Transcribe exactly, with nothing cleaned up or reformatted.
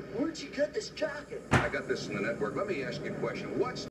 Where'd you get this jacket? I got this in the network. Let me ask you a question. What's